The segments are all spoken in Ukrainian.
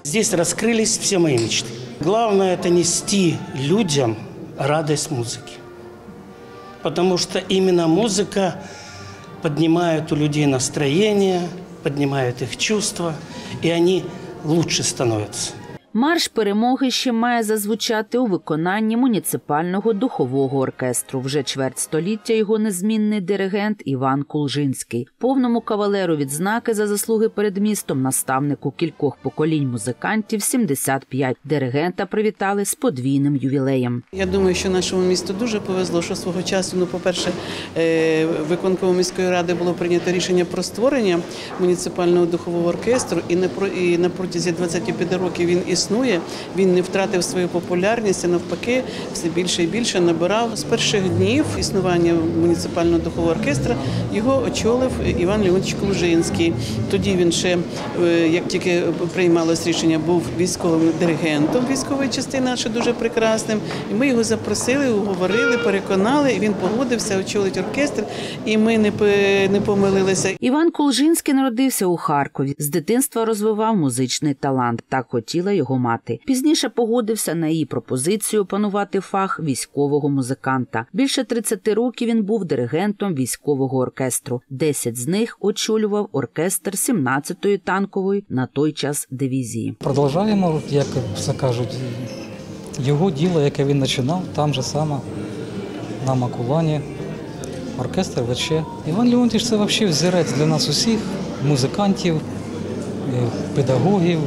Здесь раскрылись все мои мечты. Главное – это нести людям радость музыки. Потому что именно музыка поднимает у людей настроение, поднимает их чувства, и они лучше становятся. Марш перемоги ще має зазвучати у виконанні муніципального духового оркестру. Вже чверть століття його незмінний диригент Іван Кулжинський. Повному кавалеру відзнаки за заслуги перед містом, наставнику кількох поколінь музикантів, 75. Диригента привітали з подвійним ювілеєм. Я думаю, що нашому місту дуже повезло, що свого часу, по-перше, виконкомом міської ради було прийнято рішення про створення муніципального духового оркестру, і на протязі 25 років він існує, він не втратив свою популярність, а навпаки, все більше і більше набирав. З перших днів існування муніципального духового оркестра його очолив Іван Леонтійович Кулжинський. Тоді він ще, як тільки приймалось рішення, був військовим диригентом військової частини, що дуже прекрасним. І ми його запросили, уговорили, переконали, і він погодився очолити оркестр, і ми не помилилися. Іван Кулжинський народився у Харкові. З дитинства розвивав музичний талант. Так хотіла його мати. Пізніше погодився на її пропозицію опанувати фах військового музиканта. Більше 30 років він був диригентом військового оркестру. 10 з них очолював оркестр 17-ї танкової на той час дивізії. Продовжуємо, як все кажуть, його діло, яке він починав, там же саме, на Макулані, оркестр ВЧ. Іван Леонтійович – це взагалі взірець для нас усіх, музикантів, педагогів,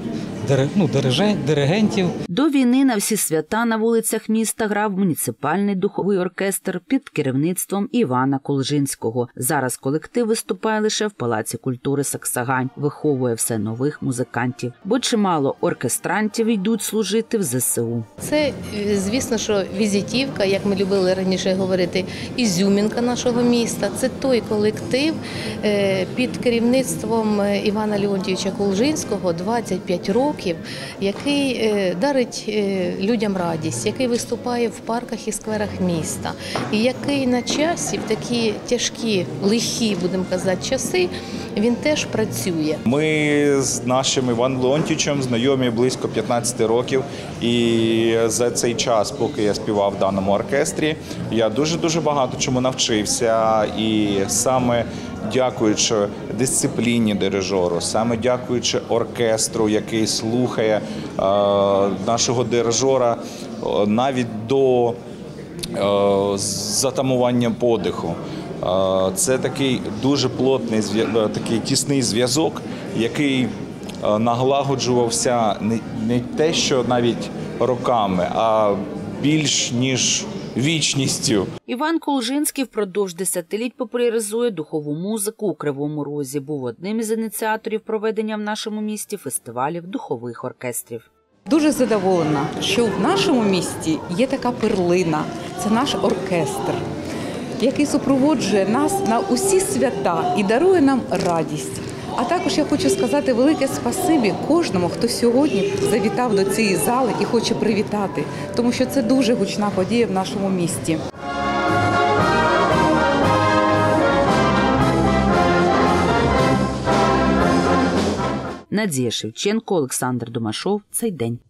диригентів. До війни на всі свята на вулицях міста грав муніципальний духовий оркестр під керівництвом Івана Кулжинського. Зараз колектив виступає лише в Палаці культури Саксагань, виховує все нових музикантів, бо чимало оркестрантів йдуть служити в ЗСУ. Це, звісно, що візитівка, як ми любили раніше говорити, ізюмінка нашого міста. Це той колектив під керівництвом Івана Леонтійовича Кулжинського 25 років, який дарить людям радість, який виступає в парках і скверах міста, і який на часі, в такі тяжкі, лихі, будемо казати, часи, він теж працює. Ми з нашим Іваном Леонтійовичем знайомі близько 15 років, і за цей час, поки я співав в даному оркестрі, я дуже багато чому навчився, і саме дякуючи дисципліні дирижеру, саме дякуючи оркестру, який слухає нашого дирижера навіть до затамування подиху. Це такий дуже плотний, такий тісний зв'язок, який налагоджувався не те, що навіть роками, а більш ніж вічністю. Іван Кулжинський впродовж десятиліть популяризує духову музику у Кривому Розі. Був одним із ініціаторів проведення в нашому місті фестивалів духових оркестрів. Дуже задоволена, що в нашому місті є така перлина. Це наш оркестр, який супроводжує нас на усі свята і дарує нам радість. А також я хочу сказати велике спасибі кожному, хто сьогодні завітав до цієї зали і хоче привітати, тому що це дуже гучна подія в нашому місті. Надія Шевченко, Олександр Домашов. Цей день.